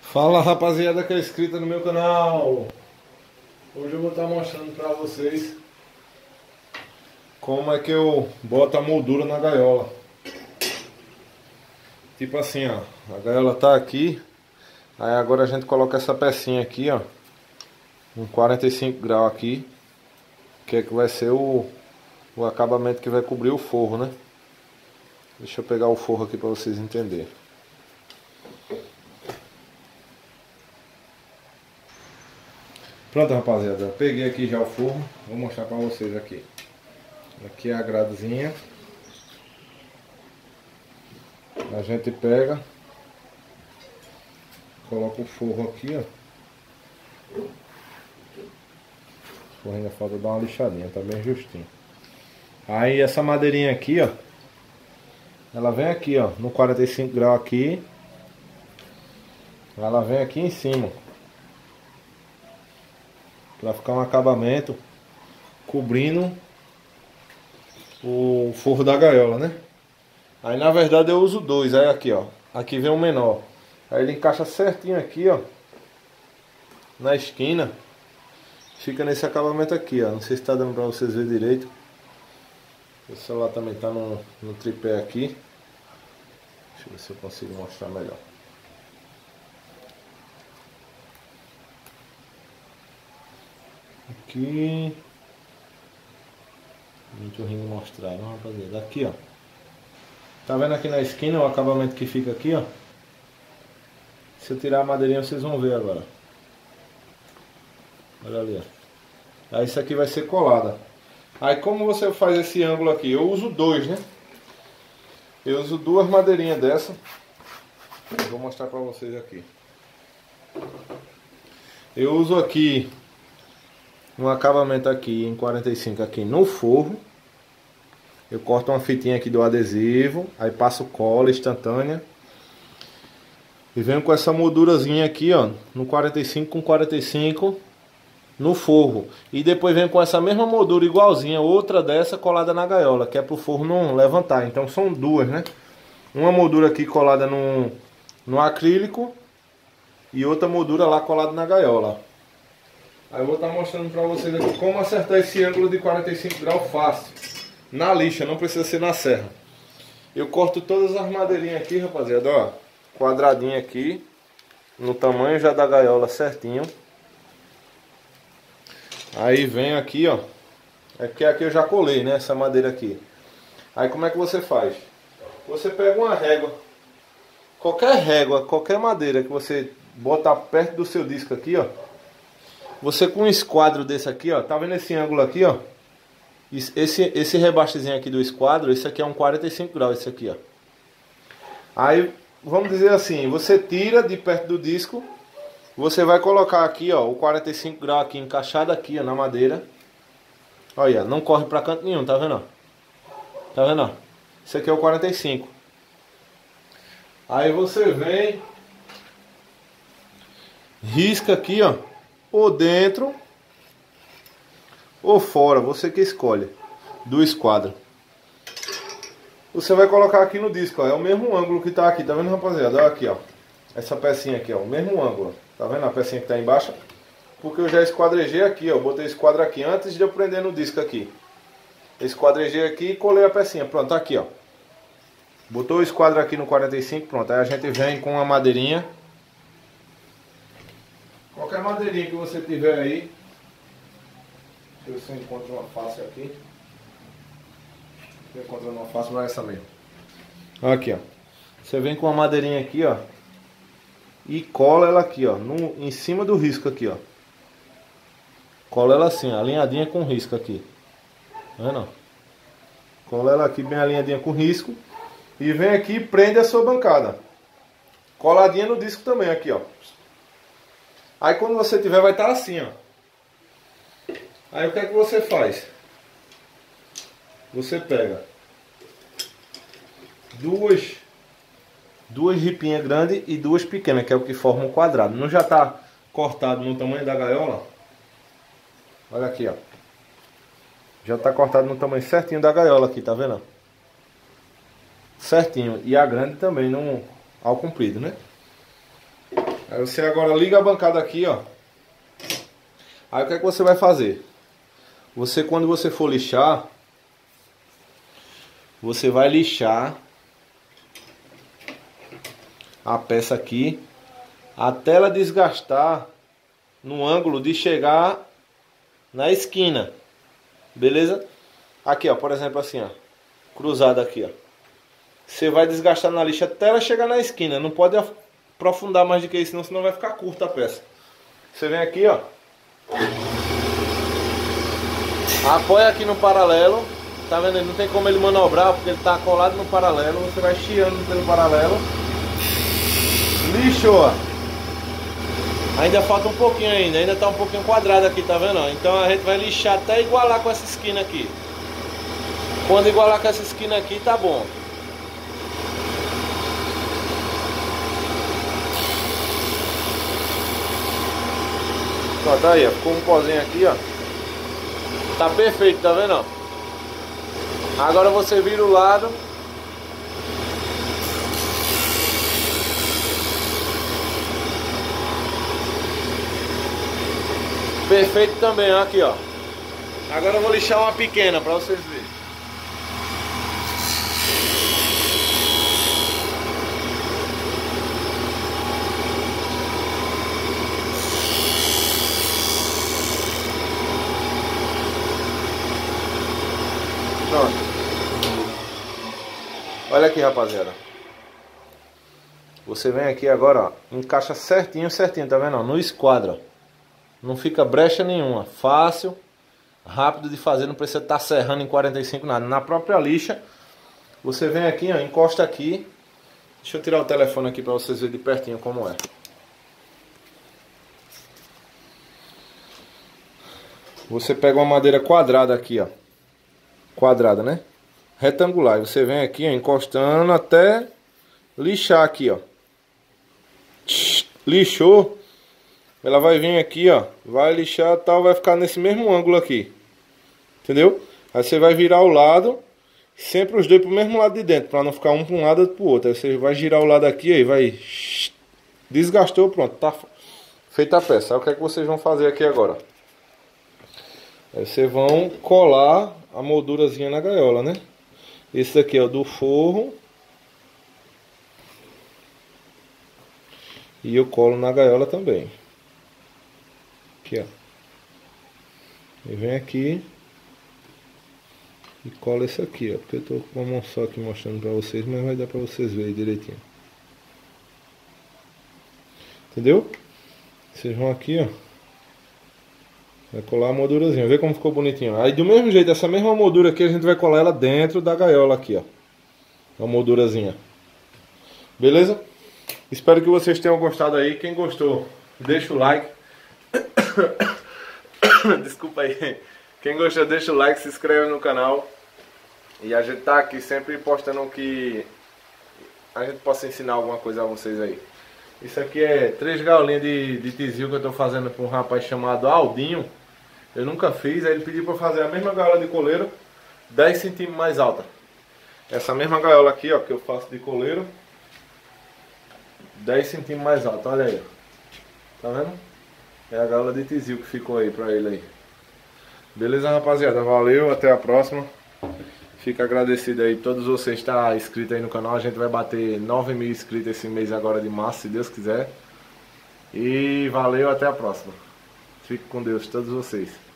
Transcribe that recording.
Fala rapaziada que é inscrita no meu canal. Hoje eu vou estar mostrando pra vocês como é que eu boto a moldura na gaiola. Tipo assim, ó, a gaiola tá aqui. Aí agora a gente coloca essa pecinha aqui, ó, um 45 graus aqui, que é que vai ser o acabamento que vai cobrir o forro, né? Deixa eu pegar o forro aqui pra vocês entenderem. Pronto, rapaziada, eu peguei aqui já o forro, vou mostrar pra vocês aqui. Aqui é a gradezinha. A gente pega, coloca o forro aqui, ó. O forro ainda falta dar uma lixadinha, tá bem justinho. Aí essa madeirinha aqui, ó, ela vem aqui, ó, no 45 graus aqui. Ela vem aqui em cima, pra ficar um acabamento cobrindo o forro da gaiola, né? Aí na verdade eu uso dois. Aí aqui, ó, aqui vem o menor. Aí ele encaixa certinho aqui, ó, na esquina. Fica nesse acabamento aqui, ó. Não sei se tá dando pra vocês verem direito. O celular também tá no tripé aqui. Deixa eu ver se eu consigo mostrar melhor. Aqui. Muito ruim de mostrar, não, rapaziada. Aqui, ó. Tá vendo aqui na esquina o acabamento que fica aqui, ó? Se eu tirar a madeirinha vocês vão ver agora. Olha ali, ó. Aí isso aqui vai ser colada. Aí como você faz esse ângulo aqui? Eu uso dois, né? Eu uso duas madeirinhas dessa. Eu vou mostrar pra vocês aqui. Eu uso aqui um acabamento aqui em 45 aqui no forro. Eu corto uma fitinha aqui do adesivo, aí passo cola instantânea e venho com essa moldurazinha aqui, ó, no 45 com 45 no forro. E depois venho com essa mesma moldura igualzinha, outra dessa colada na gaiola, que é pro forro não levantar. Então são duas, né? Uma moldura aqui colada no acrílico e outra moldura lá colada na gaiola. Aí eu vou estar mostrando pra vocês aqui como acertar esse ângulo de 45 graus fácil. Na lixa, não precisa ser na serra. Eu corto todas as madeirinhas aqui, rapaziada, ó. Quadradinho aqui. No tamanho já da gaiola certinho. Aí vem aqui, ó. É porque aqui eu já colei, né, essa madeira aqui. Aí como é que você faz? Você pega uma régua. Qualquer madeira que você botar perto do seu disco aqui, ó. Você com um esquadro desse aqui, ó. Tá vendo esse ângulo aqui, ó? Esse rebaixezinho aqui do esquadro, esse aqui é um 45 graus, esse aqui, ó. Aí, vamos dizer assim, você tira de perto do disco, você vai colocar aqui, ó, o 45 graus aqui encaixado aqui, ó, na madeira. Olha, não corre pra canto nenhum, tá vendo, ó? Tá vendo, ó? Esse aqui é o 45. Aí você vem, risca aqui, ó, ou dentro ou fora, você que escolhe, do esquadro. Você vai colocar aqui no disco, ó, é o mesmo ângulo que tá aqui, tá vendo, rapaziada? Olha aqui, ó, essa pecinha aqui, ó, o mesmo ângulo, tá vendo a pecinha que tá embaixo? Porque eu já esquadrejei aqui, ó, botei o esquadro aqui antes de eu prender no disco aqui. Esquadrejei aqui e colei a pecinha, pronto, tá aqui, ó. Botou o esquadro aqui no 45, pronto, aí a gente vem com uma madeirinha. Qualquer madeirinha que você tiver aí. Deixa eu ver se eu encontro uma face aqui. Se eu encontro uma face, vai essa mesmo. Aqui, ó. Você vem com uma madeirinha aqui, ó. E cola ela aqui, ó. Em cima do risco aqui, ó. Cola ela assim, alinhadinha com risco aqui. Tá vendo? Cola ela aqui bem alinhadinha com risco. E vem aqui e prende a sua bancada. Coladinha no disco também, aqui, ó. Aí quando você tiver, vai estar assim, ó. Aí o que é que você faz? Você pega duas ripinhas grandes e duas pequenas, que é o que forma um quadrado. Não já está cortado no tamanho da gaiola? Olha aqui, ó. Já está cortado no tamanho certinho da gaiola aqui, tá vendo? Certinho. E a grande também, ao comprido, né? Aí você agora liga a bancada aqui, ó. Aí o que é que você vai fazer? Você, quando você for lixar, você vai lixar a peça aqui até ela desgastar no ângulo de chegar na esquina. Beleza? Aqui, ó, por exemplo, assim, ó, cruzada aqui, ó. Você vai desgastar na lixa até ela chegar na esquina. Não pode aprofundar mais do que isso, senão vai ficar curta a peça. Você vem aqui, ó. Apoia aqui no paralelo. Tá vendo? Não tem como ele manobrar porque ele tá colado no paralelo. Você vai chiando pelo paralelo. Lixou, ó. Ainda falta um pouquinho ainda tá um pouquinho quadrado aqui, tá vendo? Então a gente vai lixar até igualar com essa esquina aqui. Quando igualar com essa esquina aqui, tá bom. Ó, tá aí, ó. Ficou um pozinho aqui, ó. Tá perfeito, tá vendo? Agora você vira o lado. Perfeito também, ó, aqui, ó. Agora eu vou lixar uma pequena pra vocês verem. Pronto. Olha aqui, rapaziada. Você vem aqui agora, ó. Encaixa certinho, certinho, tá vendo? No esquadro, ó. Não fica brecha nenhuma. Fácil, rápido de fazer. Não precisa estar serrando em 45 nada. Na própria lixa, você vem aqui, ó, encosta aqui. Deixa eu tirar o telefone aqui para vocês verem de pertinho como é. Você pega uma madeira quadrada aqui, ó. Quadrada, né? Retangular. E você vem aqui, ó, encostando até lixar aqui, ó. Lixou. Ela vai vir aqui, ó, vai lixar tal, vai ficar nesse mesmo ângulo aqui. Entendeu? Aí você vai virar o lado, sempre os dois pro mesmo lado de dentro, para não ficar um para um lado e outro pro outro. Aí você vai girar o lado aqui, aí vai desgastou, pronto, tá feita a peça. Aí o que é que vocês vão fazer aqui agora? Aí vocês vão colar a moldurazinha na gaiola, né? Esse aqui é o do forro. E eu colo na gaiola também. Aqui, ó. Eu venho aqui e colo esse aqui, ó. Porque eu tô com uma mão só aqui mostrando pra vocês, mas vai dar pra vocês verem direitinho. Entendeu? Vocês vão aqui, ó. Vai colar a moldurazinha. Vê como ficou bonitinho. Aí do mesmo jeito, essa mesma moldura aqui, a gente vai colar ela dentro da gaiola aqui, ó. A moldurazinha. Beleza? Espero que vocês tenham gostado aí. Quem gostou, deixa o like. Desculpa aí. Quem gostou, deixa o like, se inscreve no canal. E a gente tá aqui sempre postando que a gente possa ensinar alguma coisa a vocês aí. Isso aqui é 3 gaiolinhas de tizil que eu tô fazendo para um rapaz chamado Aldinho. Eu nunca fiz, aí ele pediu para fazer a mesma gaiola de coleiro 10 centímetros mais alta. Essa mesma gaiola aqui, ó, que eu faço de coleiro 10 centímetros mais alta, olha aí. Tá vendo? É a gaiola de tizil que ficou aí pra ele aí. Beleza, rapaziada? Valeu, até a próxima. Fico agradecido aí todos vocês que estão inscritos aí no canal. A gente vai bater 9.000 inscritos esse mês agora de março, se Deus quiser. E valeu, até a próxima. Fique com Deus, todos vocês.